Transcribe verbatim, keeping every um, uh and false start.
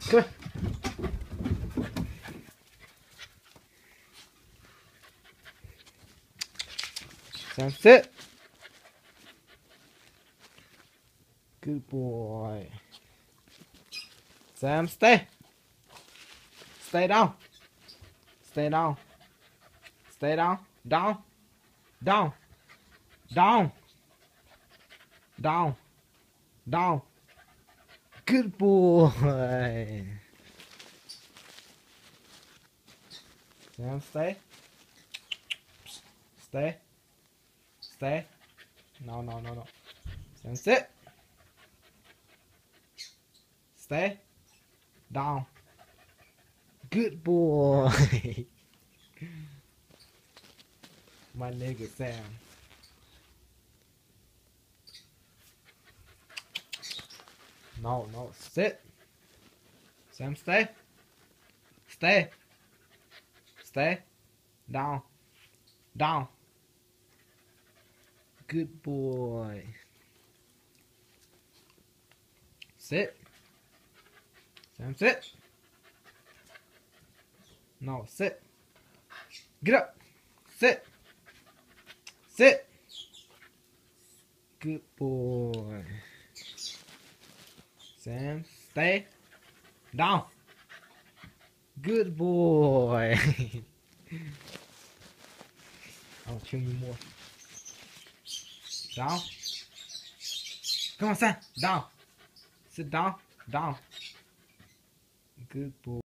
Come here. Sam, sit. Good boy. Sam, stay. Stay down. Stay down. Stay down. Down. Down. Down. Down. Down. Good boy. Sam, stay. Stay. Stay. No, no, no, no. Sam, sit. Stay. Down. Good boy. My nigga Sam. No, no, sit. Sam, stay. Stay. Stay. Down. Down. Good boy. Sit. Sam, sit. No, sit. Get up. Sit. Sit. Good boy. Sam, stay. Down. Good boy. I'll kill you more. Down. Come on, Sam. Down. Sit down. Down. Good boy.